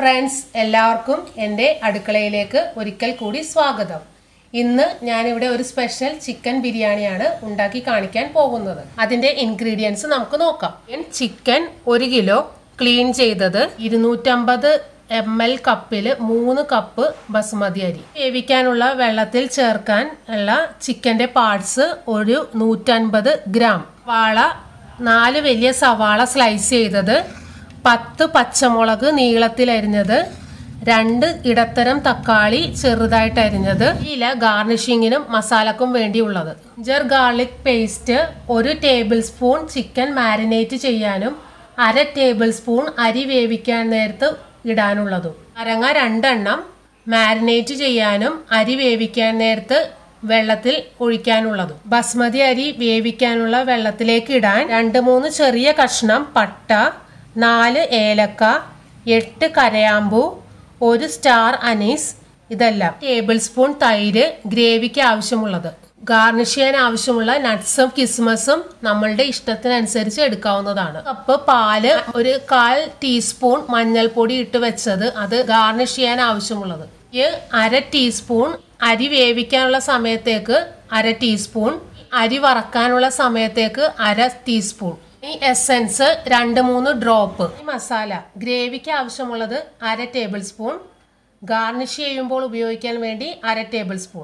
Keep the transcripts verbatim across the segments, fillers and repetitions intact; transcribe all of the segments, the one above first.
Friends, എല്ലാവർക്കും എൻ്റെ അടുക്കളയിലേക്ക് ഒരിക്കൽ കൂടി സ്വാഗതം. ഇന്ന് ഞാനിവിടെ ഒരു സ്പെഷ്യൽ ചിക്കൻ ബിരിയാണിയാണ് ഉണ്ടാക്കി കാണിക്കാൻ പോകുന്നത്. അതിൻ്റെ ഇൻഗ്രീഡിയൻസ് നമുക്ക് നോക്കാം. ചിക്കൻ ഒരു കിലോ ക്ലീൻ ചെയ്തത്, ഇരുന്നൂറ്റമ്പത് എം എൽ കപ്പിൽ മൂന്ന് കപ്പ് ബസുമതി അരി. വേവിക്കാനുള്ള വെള്ളത്തിൽ ചേർക്കാൻ ഉള്ള ചിക്കൻ്റെ പാർട്സ് ഒരു നൂറ്റൻപത് ഗ്രാം. വാള നാല് വലിയ സവാള സ്ലൈസ് ചെയ്തത്, പത്ത് പച്ചമുളക് നീളത്തിൽ അരിഞ്ഞത്, രണ്ട് ഇടത്തരം തക്കാളി ചെറുതായിട്ട് അരിഞ്ഞത്, ഇല ഗാർണിഷിങ്ങിനും മസാലക്കും വേണ്ടിയുള്ളത്. ജിഞ്ചർ ഗാർലിക് പേസ്റ്റ് ഒരു ടേബിൾ സ്പൂൺ ചിക്കൻ മാരിനേറ്റ് ചെയ്യാനും അര ടേബിൾ സ്പൂൺ അരി വേവിക്കാൻ നേരത്ത് ഇടാനുള്ളതും. അരങ്ങ രണ്ടെണ്ണം മാരിനേറ്റ് ചെയ്യാനും അരി വേവിക്കാൻ നേരത്ത് വെള്ളത്തിൽ ഒഴിക്കാനുള്ളതും. ബസ്മതി അരി വേവിക്കാനുള്ള വെള്ളത്തിലേക്ക് ഇടാൻ രണ്ട് മൂന്ന് ചെറിയ കഷ്ണം പട്ട, നാല് ഏലക്ക, എട്ട് കരയാമ്പൂ, ഒരു സ്റ്റാർ അനീസ്, ഇതെല്ലാം. ടേബിൾ സ്പൂൺ തൈര് ഗ്രേവിക്ക് ആവശ്യമുള്ളത്. ഗാർണിഷ് ചെയ്യാൻ ആവശ്യമുള്ള നട്ട്സും കിസ്മസും നമ്മളുടെ ഇഷ്ടത്തിനനുസരിച്ച് എടുക്കാവുന്നതാണ്. കപ്പ് പാല്, ഒരു കാൽ ടീസ്പൂൺ മഞ്ഞൾപ്പൊടി ഇട്ട് വെച്ചത്, അത് ഗാർണിഷ് ചെയ്യാൻ ആവശ്യമുള്ളത്. ഈ അര ടീസ്പൂൺ അരി വേവിക്കാനുള്ള സമയത്തേക്ക് അര ടീസ്പൂൺ, അരി വറക്കാനുള്ള സമയത്തേക്ക് അര ടീസ്പൂൺ. ഈ എസൻസ് രണ്ട് മൂന്ന് ഡ്രോപ്പ്. മസാല ഗ്രേവിക്ക് ആവശ്യമുള്ളത് അര ടേബിൾ സ്പൂൺ, ഗാർണിഷ് ചെയ്യുമ്പോൾ ഉപയോഗിക്കാൻ വേണ്ടി അര ടേബിൾ സ്പൂൺ.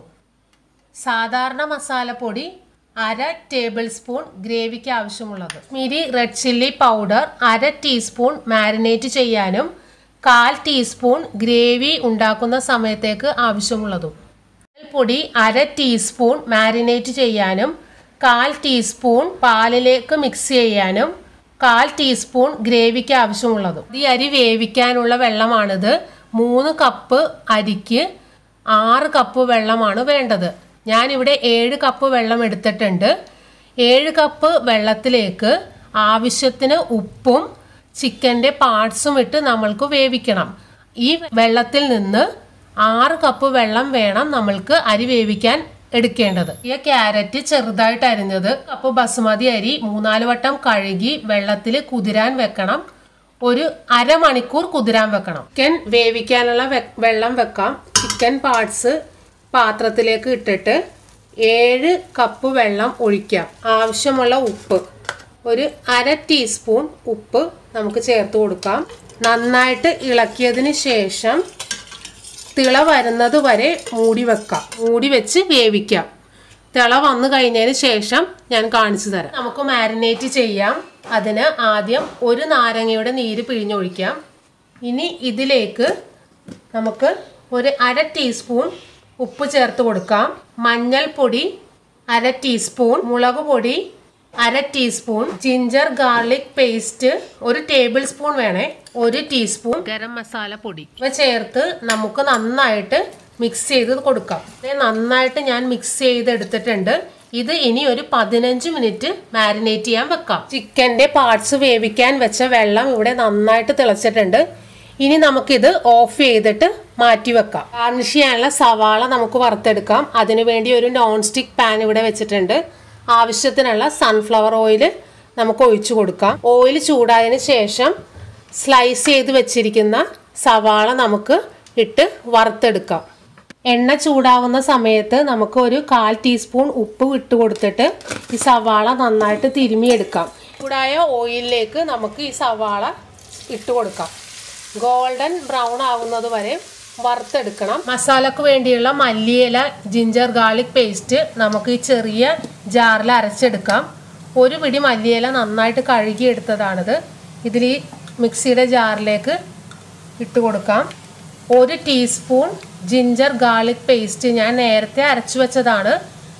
സാധാരണ മസാലപ്പൊടി അര ടേബിൾ സ്പൂൺ ഗ്രേവിക്ക് ആവശ്യമുള്ളത്. കാശ്മീരി റെഡ് ചില്ലി പൗഡർ അര ടീസ്പൂൺ മാരിനേറ്റ് ചെയ്യാനും കാൽ ടീസ്പൂൺ ഗ്രേവി ഉണ്ടാക്കുന്ന സമയത്തേക്ക് ആവശ്യമുള്ളതും. പൊടി അര ടീസ്പൂൺ മാരിനേറ്റ് ചെയ്യാനും കാൽ ടീസ്പൂൺ പാലിലേക്ക് മിക്സ് ചെയ്യാനും കാൽ ടീസ്പൂൺ ഗ്രേവിക്ക് ആവശ്യമുള്ളതും. ഈ അരി വേവിക്കാനുള്ള വെള്ളമാണിത്. മൂന്ന് കപ്പ് അരിക്ക് ആറ് കപ്പ് വെള്ളമാണ് വേണ്ടത്. ഞാനിവിടെ ഏഴ് കപ്പ് വെള്ളം എടുത്തിട്ടുണ്ട്. ഏഴ് കപ്പ് വെള്ളത്തിലേക്ക് ആവശ്യത്തിന് ഉപ്പും ചിക്കൻ്റെ പാർട്സും ഇട്ട് നമ്മൾക്ക് വേവിക്കണം. ഈ വെള്ളത്തിൽ നിന്ന് ആറ് കപ്പ് വെള്ളം വേണം നമ്മൾക്ക് അരി വേവിക്കാൻ എടുക്കേണ്ടത്. ഈ ക്യാരറ്റ് ചെറുതായിട്ട് അരിഞ്ഞത്, കപ്പ് ബസുമതി അരി മൂന്നാല് വട്ടം കഴുകി വെള്ളത്തിൽ കുതിരാൻ വെക്കണം. ഒരു അരമണിക്കൂർ കുതിരാൻ വെക്കണം. ചിക്കൻ വേവിക്കാനുള്ള വെള്ളം വെക്കാം. ചിക്കൻ പാർട്സ് പാത്രത്തിലേക്ക് ഇട്ടിട്ട് ഏഴ് കപ്പ് വെള്ളം ഒഴിക്കാം. ആവശ്യമുള്ള ഉപ്പ് ഒരു അര ടീസ്പൂൺ ഉപ്പ് നമുക്ക് ചേർത്ത് കൊടുക്കാം. നന്നായിട്ട് ഇളക്കിയതിന് ശേഷം തിള വരുന്നത് വരെ മൂടി വെക്കാം. മൂടി വെച്ച് വേവിക്കാം. തിള വന്നു കഴിഞ്ഞതിന് ശേഷം ഞാൻ കാണിച്ചു തരാം. നമുക്ക് മാരിനേറ്റ് ചെയ്യാം. അതിന് ആദ്യം ഒരു നാരങ്ങയുടെ നീര് പിഴിഞ്ഞൊഴിക്കാം. ഇനി ഇതിലേക്ക് നമുക്ക് ഒരു അര ടീസ്പൂൺ ഉപ്പ് ചേർത്ത് കൊടുക്കാം. മഞ്ഞൾപ്പൊടി അര ടീസ്പൂൺ, മുളക് പൊടി അര ടീസ്പൂൺ, ജിഞ്ചർ ഗാർലിക് പേസ്റ്റ് ഒരു ടേബിൾ സ്പൂൺ വേണേ, ഒരു ടീസ്പൂൺ ഗരം മസാല പൊടി ഇവ ചേർത്ത് നമുക്ക് നന്നായിട്ട് മിക്സ് ചെയ്ത് കൊടുക്കാം. നന്നായിട്ട് ഞാൻ മിക്സ് ചെയ്തെടുത്തിട്ടുണ്ട്. ഇത് ഇനി ഒരു പതിനഞ്ച് മിനിറ്റ് മാരിനേറ്റ് ചെയ്യാൻ വെക്കാം. ചിക്കൻ്റെ പാർട്സ് വേവിക്കാൻ വെച്ച വെള്ളം ഇവിടെ നന്നായിട്ട് തിളച്ചിട്ടുണ്ട്. ഇനി നമുക്കിത് ഓഫ് ചെയ്തിട്ട് മാറ്റി വെക്കാം. ഗാർണിഷ് ചെയ്യാനുള്ള സവാള നമുക്ക് വറുത്തെടുക്കാം. അതിനുവേണ്ടി ഒരു നോൺ സ്റ്റിക്ക് പാൻ ഇവിടെ വെച്ചിട്ടുണ്ട്. ആവശ്യത്തിനുള്ള സൺഫ്ലവർ ഓയിൽ നമുക്ക് ഒഴിച്ചു കൊടുക്കാം. ഓയിൽ ചൂടായതിന് ശേഷം സ്ലൈസ് ചെയ്ത് വെച്ചിരിക്കുന്ന സവാള നമുക്ക് ഇട്ട് വറുത്തെടുക്കാം. എണ്ണ ചൂടാവുന്ന സമയത്ത് നമുക്ക് ഒരു കാൽ ടീസ്പൂൺ ഉപ്പ് ഇട്ട് കൊടുത്തിട്ട് ഈ സവാള നന്നായിട്ട് തിരുമിയെടുക്കാം. ചൂടായ ഓയിലിലേക്ക് നമുക്ക് ഈ സവാള ഇട്ട് കൊടുക്കാം. ഗോൾഡൻ ബ്രൗൺ ആവുന്നത് വരെ വറുത്തെടുക്കണം. മസാലക്ക് വേണ്ടിയുള്ള മല്ലിയില, ജിഞ്ചർ ഗാർലിക് പേസ്റ്റ് നമുക്ക് ഈ ചെറിയ ജാറിൽ അരച്ചെടുക്കാം. ഒരു പിടി മല്ലിയില നന്നായിട്ട് കഴുകിയെടുത്തതാണിത്. ഇതിൽ ഈ മിക്സിയുടെ ജാറിലേക്ക് ഇട്ട് കൊടുക്കാം. ഒരു ടീസ്പൂൺ ജിഞ്ചർ ഗാർലിക് പേസ്റ്റ് ഞാൻ നേരത്തെ അരച്ചു വെച്ചതാണ്,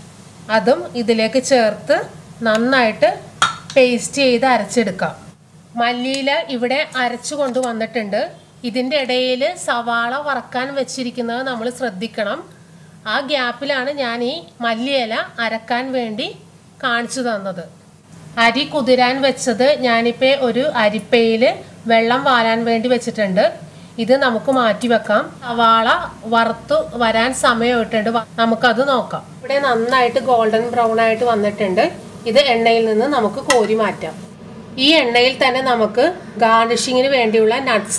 അതും ഇതിലേക്ക് ചേർത്ത് നന്നായിട്ട് പേസ്റ്റ് ചെയ്ത് അരച്ചെടുക്കാം. മല്ലിയില ഇവിടെ അരച്ചു കൊണ്ട് വന്നിട്ടുണ്ട്. ഇതിൻ്റെ ഇടയിൽ സവാള വറക്കാൻ വെച്ചിരിക്കുന്നത് നമ്മൾ ശ്രദ്ധിക്കണം. ആ ഗ്യാപ്പിലാണ് ഞാൻ ഈ മല്ലിയില അരക്കാൻ വേണ്ടി കാണിച്ചു തന്നത്. അരി കുതിരാൻ വെച്ചത് ഞാനിപ്പോൾ ഒരു അരിപ്പയിൽ വെള്ളം വാലാൻ വേണ്ടി വെച്ചിട്ടുണ്ട്. ഇത് നമുക്ക് മാറ്റി വെക്കാം. സവാള വറുത്ത് വരാൻ സമയമായിട്ടുണ്ട്, നമുക്കത് നോക്കാം. ഇവിടെ നന്നായിട്ട് ഗോൾഡൻ ബ്രൗൺ ആയിട്ട് വന്നിട്ടുണ്ട്. ഇത് എണ്ണയിൽ നിന്ന് നമുക്ക് കോരി മാറ്റാം. ഈ എണ്ണയിൽ തന്നെ നമുക്ക് ഗാർണിഷിങ്ങിന് വേണ്ടിയുള്ള നട്ട്സും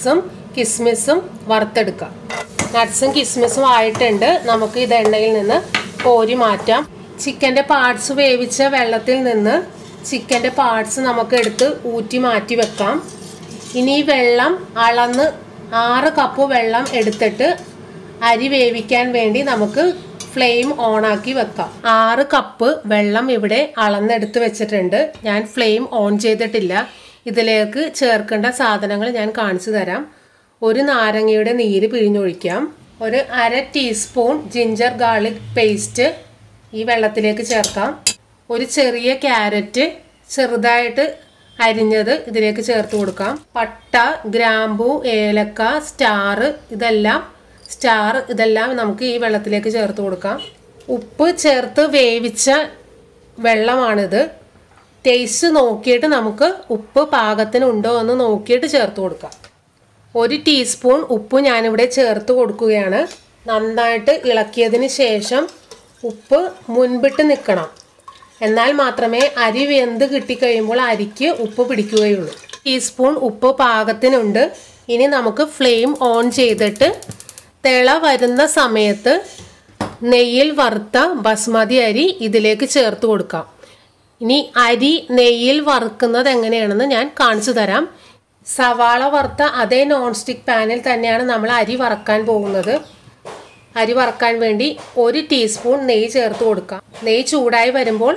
കിസ്മിസും വറുത്തെടുക്കാം. നട്ട്സും കിസ്മിസും ആയിട്ടുണ്ട്. നമുക്ക് ഇത് എണ്ണയിൽ നിന്ന് കോരി മാറ്റാം. ചിക്കൻ്റെ പാർട്സ് വേവിച്ച വെള്ളത്തിൽ നിന്ന് ചിക്കൻ്റെ പാർട്സ് നമുക്ക് എടുത്ത് ഊറ്റി മാറ്റി വെക്കാം. ഇനി ഈ വെള്ളം അളന്ന് ആറ് കപ്പ് വെള്ളം എടുത്തിട്ട് അരി വേവിക്കാൻ വേണ്ടി നമുക്ക് ഫ്ലെയിം ഓണാക്കി വെക്കാം. ആറ് കപ്പ് വെള്ളം ഇവിടെ അളന്നെടുത്ത് വെച്ചിട്ടുണ്ട്. ഞാൻ ഫ്ലെയിം ഓൺ ചെയ്തിട്ടില്ല. ഇതിലേക്ക് ചേർക്കേണ്ട സാധനങ്ങൾ ഞാൻ കാണിച്ചു തരാം. ഒരു നാരങ്ങയുടെ നീര് പിഴിഞ്ഞൊഴിക്കാം. ഒരു അര ടീസ്പൂൺ ജിഞ്ചർ ഗാർലിക് പേസ്റ്റ് ഈ വെള്ളത്തിലേക്ക് ചേർക്കാം. ഒരു ചെറിയ ക്യാരറ്റ് ചെറുതായിട്ട് അരിഞ്ഞത് ഇതിലേക്ക് ചേർത്ത് കൊടുക്കാം. പട്ട, ഗ്രാമ്പൂ, ഏലക്ക, സ്റ്റാർ ഇതെല്ലാം സ്റ്റാർ ഇതെല്ലാം നമുക്ക് ഈ വെള്ളത്തിലേക്ക് ചേർത്ത് കൊടുക്കാം. ഉപ്പ് ചേർത്ത് വേവിച്ച വെള്ളമാണിത്. ടേസ്റ്റ് നോക്കിയിട്ട് നമുക്ക് ഉപ്പ് പാകത്തിനുണ്ടോ എന്ന് നോക്കിയിട്ട് ചേർത്ത് കൊടുക്കാം. ഒരു ടീസ്പൂൺ ഉപ്പ് ഞാനിവിടെ ചേർത്ത് കൊടുക്കുകയാണ്. നന്നായിട്ട് ഇളക്കിയതിന് ശേഷം ഉപ്പ് മുൻപിട്ട് നിൽക്കണം. എന്നാൽ മാത്രമേ അരി വെന്ത് കിട്ടിക്കഴിയുമ്പോൾ അരിക്ക് ഉപ്പ് പിടിക്കുകയുള്ളൂ. ടീസ്പൂൺ ഉപ്പ് പാകത്തിനുണ്ട്. ഇനി നമുക്ക് ഫ്ലെയിം ഓൺ ചെയ്തിട്ട് തിള വരുന്ന സമയത്ത് നെയ്യിൽ വറുത്ത ബസ്മതി അരി ഇതിലേക്ക് ചേർത്ത് കൊടുക്കാം. ഇനി അരി നെയ്യിൽ വറുക്കുന്നത് എങ്ങനെയാണെന്ന് ഞാൻ കാണിച്ചു തരാം. സവാള വറുത്ത അതേ നോൺ സ്റ്റിക്ക് പാനിൽ തന്നെയാണ് നമ്മൾ അരി വറക്കാൻ പോകുന്നത്. അരി വറക്കാൻ വേണ്ടി ഒരു ടീസ്പൂൺ നെയ്യ് ചേർത്ത് കൊടുക്കാം. നെയ്യ് ചൂടായി വരുമ്പോൾ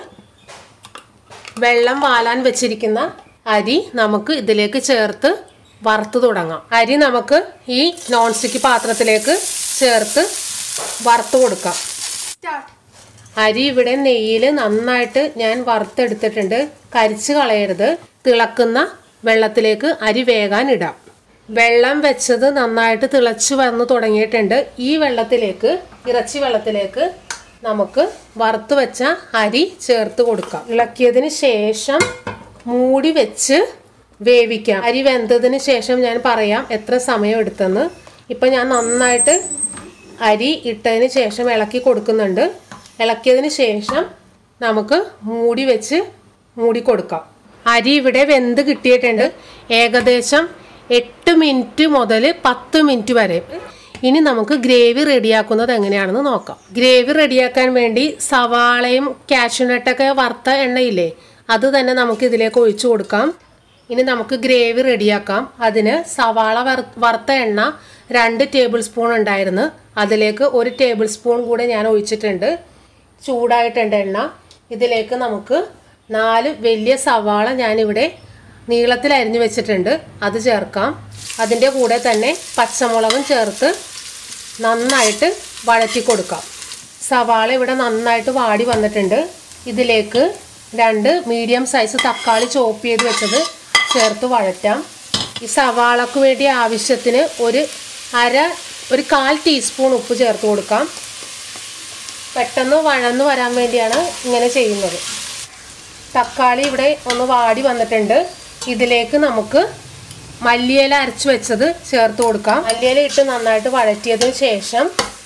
വെള്ളം വാലാൻ വെച്ചിരിക്കുന്ന അരി നമുക്ക് ഇതിലേക്ക് ചേർത്ത് വറുത്ത് തുടങ്ങാം. അരി നമുക്ക് ഈ നോൺ സ്റ്റിക്ക് പാത്രത്തിലേക്ക് ചേർത്ത് വറുത്ത് കൊടുക്കാം. അരി ഇവിടെ നെയ്യിൽ നന്നായിട്ട് ഞാൻ വറുത്തെടുത്തിട്ടുണ്ട്. കരിച്ച് കളയരുത്. തിളക്കുന്ന വെള്ളത്തിലേക്ക് അരി വേകാൻ ഇടാം. വെള്ളം വെച്ചത് നന്നായിട്ട് തിളച്ച് വന്ന് തുടങ്ങിയിട്ടുണ്ട്. ഈ വെള്ളത്തിലേക്ക് ഇറച്ചി വെള്ളത്തിലേക്ക് നമുക്ക് വറുത്ത് വെച്ച അരി ചേർത്ത് കൊടുക്കാം. ഇളക്കിയതിന് ശേഷം മൂടി വെച്ച് വേവിക്കാം. അരി വെന്തതിന് ശേഷം ഞാൻ പറയാം എത്ര സമയം എടുത്തെന്ന്. ഇപ്പം ഞാൻ നന്നായിട്ട് അരി ഇട്ടതിന് ശേഷം ഇളക്കി കൊടുക്കുന്നുണ്ട്. ഇളക്കിയതിന് ശേഷം നമുക്ക് മൂടി വെച്ച് മൂടി കൊടുക്കാം. അരി ഇവിടെ വെന്ത് കിട്ടിയിട്ടുണ്ട്. ഏകദേശം എട്ട് മിനിറ്റ് മുതൽ പത്ത് മിനിറ്റ് വരെ. ഇനി നമുക്ക് ഗ്രേവി റെഡിയാക്കുന്നത് എങ്ങനെയാണെന്ന് നോക്കാം. ഗ്രേവി റെഡിയാക്കാൻ വേണ്ടി സവാളയും കാഷ്യൂനട്ടൊക്കെ വറുത്ത എണ്ണയില്ലേ, അത് തന്നെ നമുക്ക് ഇതിലേക്ക് ഒഴിച്ചു കൊടുക്കാം. ഇനി നമുക്ക് ഗ്രേവി റെഡിയാക്കാം. അതിന് സവാള വറുത്ത എണ്ണ രണ്ട് ടേബിൾ സ്പൂൺ ഉണ്ടായിരുന്നു. അതിലേക്ക് ഒരു ടേബിൾ സ്പൂൺ കൂടെ ഞാൻ ഒഴിച്ചിട്ടുണ്ട്. ചൂടായിട്ടുണ്ട് എണ്ണ. ഇതിലേക്ക് നമുക്ക് നാല് വലിയ സവാള ഞാനിവിടെ നീളത്തിൽ അരിഞ്ഞു വെച്ചിട്ടുണ്ട്, അത് ചേർക്കാം. അതിൻ്റെ കൂടെ തന്നെ പച്ചമുളകും ചേർത്ത് നന്നായിട്ട് വഴറ്റി കൊടുക്കാം. സവാള ഇവിടെ നന്നായിട്ട് വാടി വന്നിട്ടുണ്ട്. ഇതിലേക്ക് രണ്ട് മീഡിയം സൈസ് തക്കാളി ചോപ്പ് ചെയ്ത് വെച്ചത് ചേർത്ത് വഴറ്റാം. ഈ സവാളക്ക് വേണ്ടി ആവശ്യത്തിന് ഒരു അര ഒരു കാൽ ടീസ്പൂൺ ഉപ്പ് ചേർത്ത് കൊടുക്കാം. പെട്ടെന്ന് വഴന്ന് വരാൻ വേണ്ടിയാണ് ഇങ്ങനെ ചെയ്യുന്നത്. തക്കാളി ഇവിടെ ഒന്ന് വാടി വന്നിട്ടുണ്ട്. ഇതിലേക്ക് നമുക്ക് മല്ലിയില അരച്ച് വെച്ചത് ചേർത്ത് കൊടുക്കാം. മല്ലിയില ഇട്ട് നന്നായിട്ട് വഴറ്റിയതിന് ശേഷം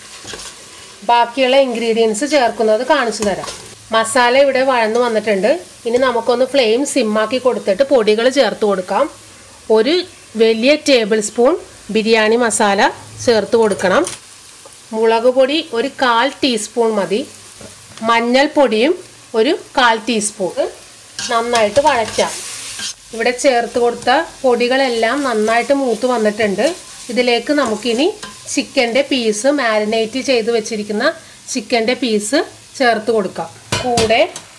ബാക്കിയുള്ള ഇൻഗ്രീഡിയൻസ് ചേർക്കുന്നത് കാണിച്ചു തരാം. മസാല ഇവിടെ വഴന്ന് വന്നിട്ടുണ്ട്. ഇനി നമുക്കൊന്ന് ഫ്ലെയിം സിമ്മാക്കി കൊടുത്തിട്ട് പൊടികൾ ചേർത്ത് കൊടുക്കാം. ഒരു വലിയ ടേബിൾ സ്പൂൺ ബിരിയാണി മസാല ചേർത്ത് കൊടുക്കണം. മുളക് പൊടി ഒരു കാൽ ടീസ്പൂൺ മതി. മഞ്ഞൾപ്പൊടിയും ഒരു കാൽ ടീസ്പൂൺ. നന്നായിട്ട് വഴറ്റാം. ഇവിടെ ചേർത്ത് കൊടുത്ത പൊടികളെല്ലാം നന്നായിട്ട് മൂത്ത് വന്നിട്ടുണ്ട്. ഇതിലേക്ക് നമുക്കിനി ചിക്കൻ്റെ പീസ്, മാരിനേറ്റ് ചെയ്ത് വെച്ചിരിക്കുന്ന ചിക്കൻ്റെ പീസ് ചേർത്ത് കൊടുക്കാം. കൂടെ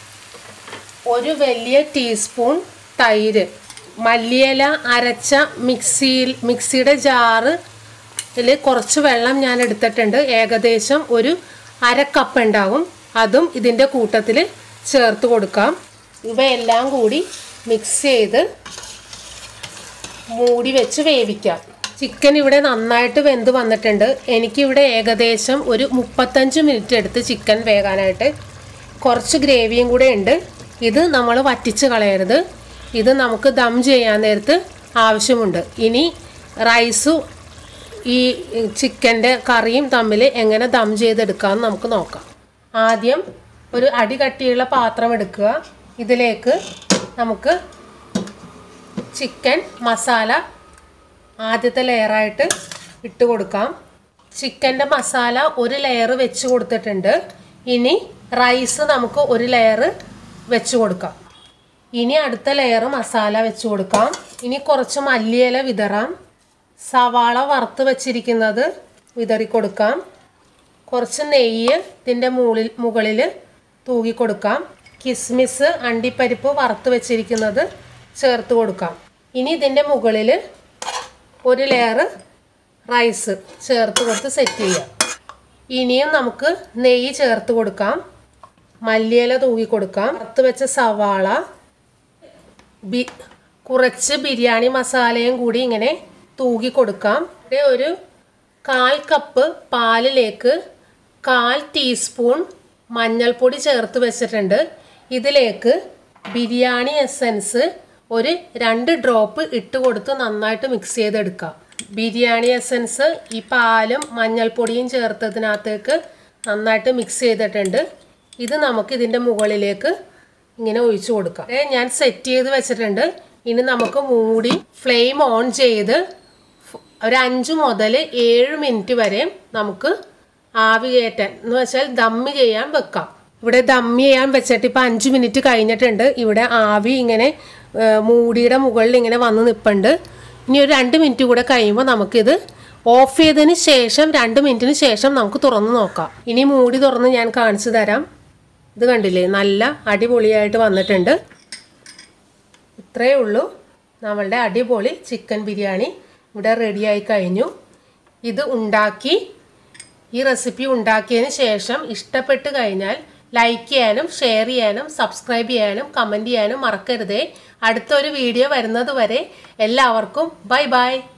ഒരു വലിയ ടീസ്പൂൺ തൈര്, മല്ലിയില അരച്ച മിക്സിയിൽ മിക്സിയുടെ ജാറ് ഇതിൽ കുറച്ച് വെള്ളം ഞാൻ എടുത്തിട്ടുണ്ട്. ഏകദേശം ഒരു അര കപ്പ് ഉണ്ടാവും. അതും ഇതിൻ്റെ കൂട്ടത്തിൽ ചേർത്ത് കൊടുക്കാം. ഇവയെല്ലാം കൂടി മിക്സ് ചെയ്ത് മൂടി വെച്ച് വേവിക്കാം. ചിക്കൻ ഇവിടെ നന്നായിട്ട് വെന്ത് വന്നിട്ടുണ്ട്. എനിക്കിവിടെ ഏകദേശം ഒരു മുപ്പത്തഞ്ച് മിനിറ്റ് എടുത്ത് ചിക്കൻ വേകാനായിട്ട്. കുറച്ച് ഗ്രേവിയും കൂടെ ഉണ്ട്. ഇത് നമ്മൾ വറ്റിച്ച് കളയരുത്. ഇത് നമുക്ക് ദം ചെയ്യാൻ നേരത്ത് ആവശ്യമുണ്ട്. ഇനി റൈസും ഈ ചിക്കൻ്റെ കറിയും തമ്മിൽ എങ്ങനെ ദം ചെയ്തെടുക്കാമെന്ന് നമുക്ക് നോക്കാം. ആദ്യം ഒരു അടി കട്ടിയുള്ള പാത്രം എടുക്കുക. ഇതിലേക്ക് നമുക്ക് ചിക്കൻ മസാല ആദ്യത്തെ ലെയറായിട്ട് ഇട്ട് കൊടുക്കാം. ചിക്കൻ്റെ മസാല ഒരു ലെയർ വെച്ച് കൊടുത്തിട്ടുണ്ട്. ഇനി റൈസ് നമുക്ക് ഒരു ലെയർ വെച്ച് കൊടുക്കാം. ഇനി അടുത്ത ലെയർ മസാല വെച്ച് കൊടുക്കാം. ഇനി കുറച്ച് മല്ലിയില വിതറാം. സവാള വറുത്ത് വെച്ചിരിക്കുന്നത് വിതറി കൊടുക്കാം. കുറച്ച് നെയ്യ് ഇതിൻ്റെ മുകളിൽ മുകളിൽ തൂകി കൊടുക്കാം. കിസ്മിസ് അണ്ടിപ്പരിപ്പ് വറുത്ത് വെച്ചിരിക്കുന്നത് ചേർത്ത് കൊടുക്കാം. ഇനി ഇതിൻ്റെ മുകളിൽ ഒരു ലെയർ റൈസ് ചേർത്ത് കൊടുത്ത് സെറ്റ് ചെയ്യാം. ഇനിയും നമുക്ക് നെയ്യ് ചേർത്ത് കൊടുക്കാം. മല്ലിയില തൂകി കൊടുക്കാം. വറുത്ത് വെച്ച സവാള, ബി കുറച്ച് ബിരിയാണി മസാലയും കൂടി ഇങ്ങനെ തൂകി കൊടുക്കാം. ഇവിടെ ഒരു കാൽ കപ്പ് പാലിലേക്ക് കാൽ ടീസ്പൂൺ മഞ്ഞൾപ്പൊടി ചേർത്ത് വെച്ചിട്ടുണ്ട്. ഇതിലേക്ക് ബിരിയാണി എസൻസ് ഒരു രണ്ട് ഡ്രോപ്പ് ഇട്ട് കൊടുത്ത് നന്നായിട്ട് മിക്സ് ചെയ്തെടുക്കാം. ബിരിയാണി എസൻസ് ഈ പാലും മഞ്ഞൾപ്പൊടിയും ചേർത്തതിനകത്തേക്ക് നന്നായിട്ട് മിക്സ് ചെയ്തിട്ടുണ്ട്. ഇത് നമുക്ക് ഇതിൻ്റെ മുകളിലേക്ക് ഇങ്ങനെ ഒഴിച്ചു കൊടുക്കാം. ഞാൻ സെറ്റ് ചെയ്ത് വെച്ചിട്ടുണ്ട്. ഇനി നമുക്ക് മൂടി ഫ്ലെയിം ഓൺ ചെയ്ത് ഒരു അഞ്ച് മുതൽ ഏഴ് മിനിറ്റ് വരെ നമുക്ക് ആവി കയറ്റാൻ എന്ന് വെച്ചാൽ ദമ്മ് ചെയ്യാൻ വെക്കാം. ഇവിടെ ദമ്മ് ചെയ്യാൻ വെച്ചിട്ട് ഇപ്പം അഞ്ച് മിനിറ്റ് കഴിഞ്ഞിട്ടുണ്ട്. ഇവിടെ ആവി ഇങ്ങനെ മൂടിയുടെ മുകളിൽ ഇങ്ങനെ വന്ന് നിൽപ്പുണ്ട്. ഇനി ഒരു രണ്ട് മിനിറ്റ് കൂടെ കഴിയുമ്പോൾ നമുക്കിത് ഓഫ് ചെയ്തതിന് ശേഷം രണ്ട് മിനിറ്റിന് ശേഷം നമുക്ക് തുറന്ന് നോക്കാം. ഇനി മൂടി തുറന്ന് ഞാൻ കാണിച്ചു തരാം. ഇത് കണ്ടില്ലേ, നല്ല അടിപൊളിയായിട്ട് വന്നിട്ടുണ്ട്. ഇത്രയേ ഉള്ളൂ, നമ്മളുടെ അടിപൊളി ചിക്കൻ ബിരിയാണി ഇവിടെ റെഡിയായി കഴിഞ്ഞു. ഇത് ഉണ്ടാക്കി ഈ റെസിപ്പി ഉണ്ടാക്കിയതിന് ശേഷം ഇഷ്ടപ്പെട്ട് കഴിഞ്ഞാൽ ലൈക്ക് ചെയ്യാനും ഷെയർ ചെയ്യാനും സബ്സ്ക്രൈബ് ചെയ്യാനും കമൻറ്റ് ചെയ്യാനും മറക്കരുതേ. അടുത്തൊരു വീഡിയോ വരുന്നത് വരെ എല്ലാവർക്കും ബൈ ബൈ.